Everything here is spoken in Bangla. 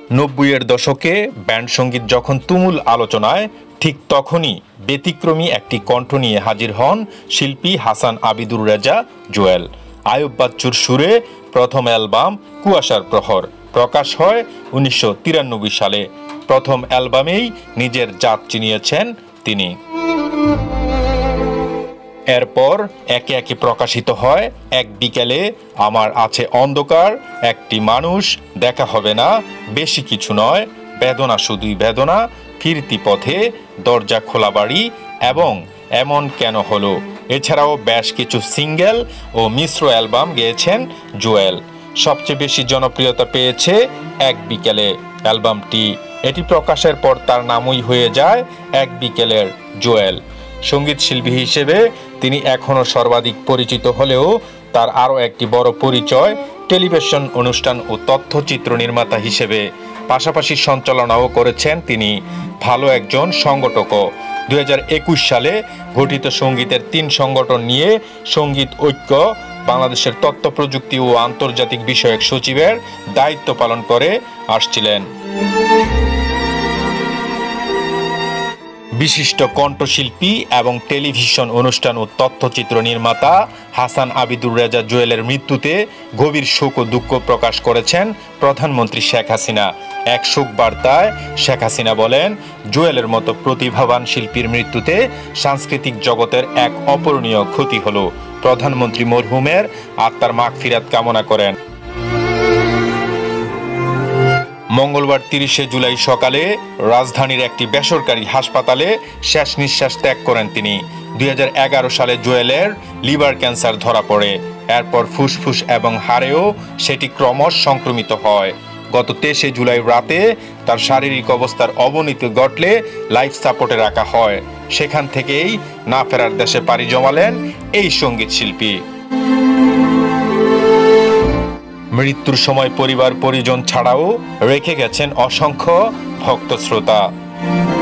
90-এর দশকে ব্যান্ড সঙ্গীত যখন তুমুল আলোচনায়, ঠিক তখনই ব্যতিক্রমী একটি কণ্ঠ নিয়ে হাজির হন শিল্পী হাসান আবিদুর রেজা জুয়েল। আয়ুব বাচ্চুর সুরে প্রথম অ্যালবাম কুয়াশার প্রহর প্রকাশ হয় 1993 সালে। প্রথম অ্যালবামেই নিজের জাত চিনিয়েছেন তিনি। এরপর একে একে প্রকাশিত হয় এক বিকেলে, আমার আছে অন্ধকার, একটি মানুষ, দেখা হবে না, বেশি কিছু নয়, বেদনা শুধুই বেদনা, ফিরতি পথে, দরজা খোলা বাড়ি এবং এমন কেন হলো। এছাড়াও বেশ কিছু সিঙ্গেল ও মিশ্র অ্যালবাম গেয়েছেন জুয়েল। সবচেয়ে বেশি জনপ্রিয়তা পেয়েছে এক বিকেলে অ্যালবামটি। এটি প্রকাশের পর তার নামই হয়ে যায় এক বিকেলের জুয়েল। সঙ্গীত শিল্পী হিসেবে তিনি এখনও সর্বাধিক পরিচিত হলেও তার আরও একটি বড় পরিচয় টেলিভিশন অনুষ্ঠান ও তথ্যচিত্র নির্মাতা হিসেবে। পাশাপাশি সঞ্চালনাও করেছেন তিনি। ভালো একজন সংগঠকও। 2021 সালে গঠিত সঙ্গীতের 3 সংগঠন নিয়ে সঙ্গীত ঐক্য বাংলাদেশের তথ্য প্রযুক্তি ও আন্তর্জাতিক বিষয়ক সচিবের দায়িত্ব পালন করে আসছিলেন। বিশিষ্ট কণ্ঠশিল্পী এবং টেলিভিশন অনুষ্ঠান ও তথ্যচিত্র নির্মাতা হাসান আবিদুর রেজা জুয়েলের মৃত্যুতে গভীর শোক ও দুঃখ প্রকাশ করেছেন প্রধানমন্ত্রী শেখ হাসিনা। এক শোক বার্তায় শেখ হাসিনা বলেন, জুয়েলের মতো প্রতিভাবান শিল্পীর মৃত্যুতে সাংস্কৃতিক জগতের এক অপূরণীয় ক্ষতি হলো। প্রধানমন্ত্রী মরহুমের আত্মার মাগফিরাত কামনা করেন। মঙ্গলবার 30 জুলাই সকালে রাজধানীর একটি বেসরকারি হাসপাতালে শেষ নিঃশ্বাস ত্যাগ করেন তিনি। 2011 সালে জুয়েলের লিভার ক্যান্সার ধরা পড়ে। এরপর ফুসফুস এবং হাড়েও সেটি ক্রমশ সংক্রমিত হয়। গত 23 জুলাই রাতে তার শারীরিক অবস্থার অবনতি ঘটলে লাইফ সাপোর্টে রাখা হয়। সেখান থেকেই না ফেরার দেশে পাড়ি জমালেন এই সঙ্গীত শিল্পী। মৃত্যুর সময় পরিবার পরিজন ছাড়াও রেখে গেছেন অসংখ্য ভক্ত শ্রোতা।